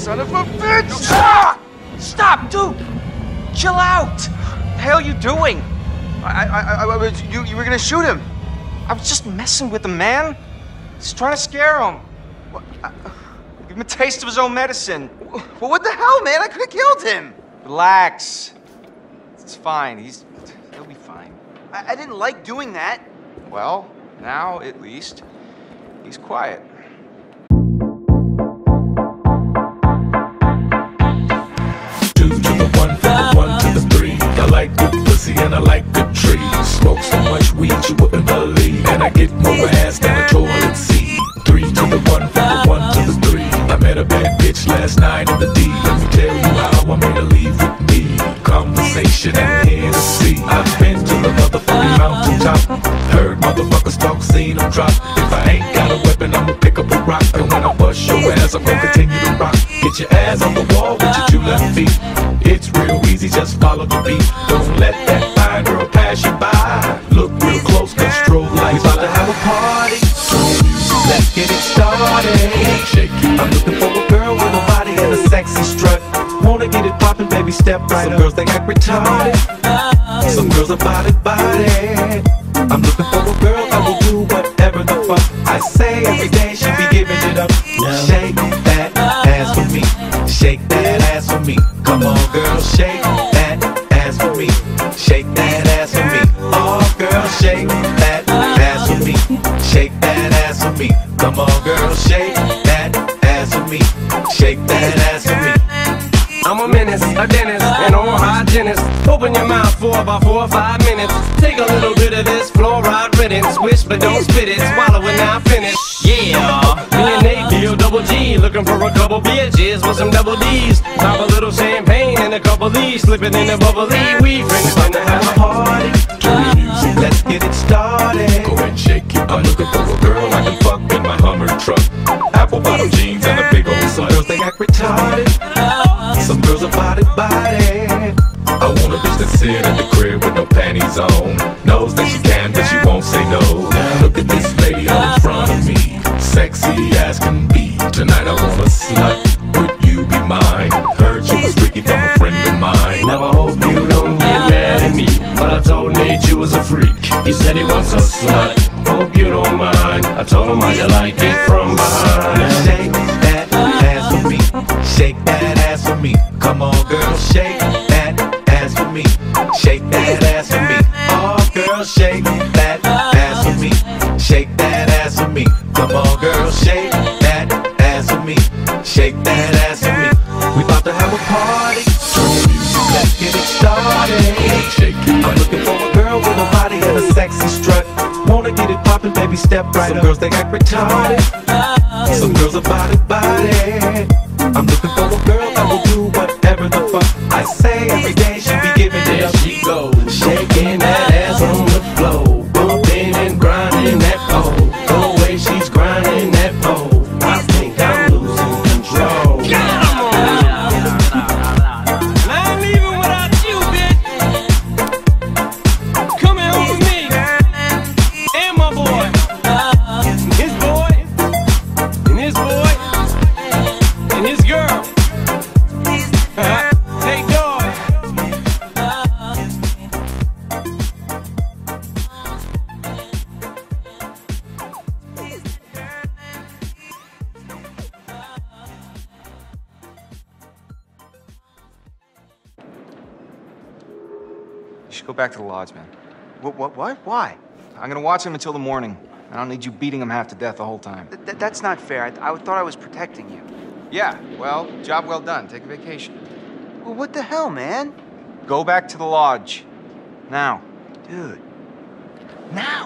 son of a bitch! Ah! Stop, dude! Chill out! The hell are you doing? You were gonna shoot him. I was just messing with the man. Just trying to scare him. Give him a taste of his own medicine. Well, what the hell, man? I could have killed him. Relax. It's fine. He'll be fine. I didn't like doing that. Well, now at least he's quiet. Two to the one, from the one to the three. I like good pussy and I like good trees. Smoke so much weed you wouldn't believe, and I get more ass than a toilet seat. Three to the one, from the one to the three. I met a bad bitch last night in the D. Let me tell you how I made her leave with me. Conversation and Hennessy. I've been to the motherfucking mountaintop. Heard motherfuckers talk, seen them drop. If I ain't got a weapon, I'ma pick up a rock. And when I bust your ass, I'm gonna continue to rock. Get your ass on the wall with your two left feet. It's real easy, just follow the beat. Don't let that fine girl pass you by. Look real close, cause strobe lights. We about to have a party. Let's get it started. Shake it. I'm looking for a girl with a body and a sexy strut. Wanna get it poppin', baby, step right up. Some girls, they act retarded. Some girls are body. I'm looking for a girl that will do whatever the fuck I say. Every day she be giving it up. Shake that ass for me. Shake that ass for me. Come on, girl, shake that ass for me. Shake that ass for me. Oh, girl, shake that ass for me. Shake that ass for me. Come on, girl, shake that ass for me. Shake that ass for me. I'm a menace, a dentist, an oral hygienist. Open your mouth for about 4 or 5 minutes. Take a little bit of this fluoride riddance. Swish, but don't spit it. Swallow it, now finish. Yeah, me and Nate deal double G. Looking for a couple bitches with some double D's. Pop a little champagne and a couple D's. Slipping in the bubbly. We friends time to have a party. Turn the music, Let's get it started. go and shake it. I'm looking for a girl I can fuck in my Hummer truck. Apple bottom jeans and a big old Some slut. girls, they act retarded. Some girls are body. I want a bitch that sit at the crib with no panties on. Knows that she can, but she won't say no. Look at this lady all in front of me. Sexy as can be. Tonight I want a slut. Would you be mine? Heard you was freaky from a friend of mine. Now I hope you don't get mad at me, but I told Nate you was a freak. He said he wants a slut. Hope you don't mind. I told him how you like it from behind. Shake that ass for me. Shake that ass for me. Come on, girl, shake that ass for me. Shake that ass for me. Oh, girl, shake that ass for me. Shake that ass for me. Come on, girl, shake that ass for me. Shake that ass for me. We about to have a party. Let's get it started. I'm looking for a girl with a body and a sexy strut. Wanna get it poppin', baby, step right up. Some girls, they act retarded. Some girls are body. I'm looking for a girl that will do whatever the fuck I say. Every day she be giving it up. She goes, shaking that ass on the floor, bumping and grinding that pole. The way she's grinding that pole, I think I'm losing control. I ain't leaving without you, bitch. Come here home with me, and my boy, and his boy, and his boy, and his girl. Hey, dog. You should go back to the lodge, man. What? Why? I'm gonna watch him until the morning. I don't need you beating him half to death the whole time. That's not fair. I thought I was protecting you. Yeah, well, job well done. Take a vacation. Well, what the hell, man? Go back to the lodge. Now. Dude. Now!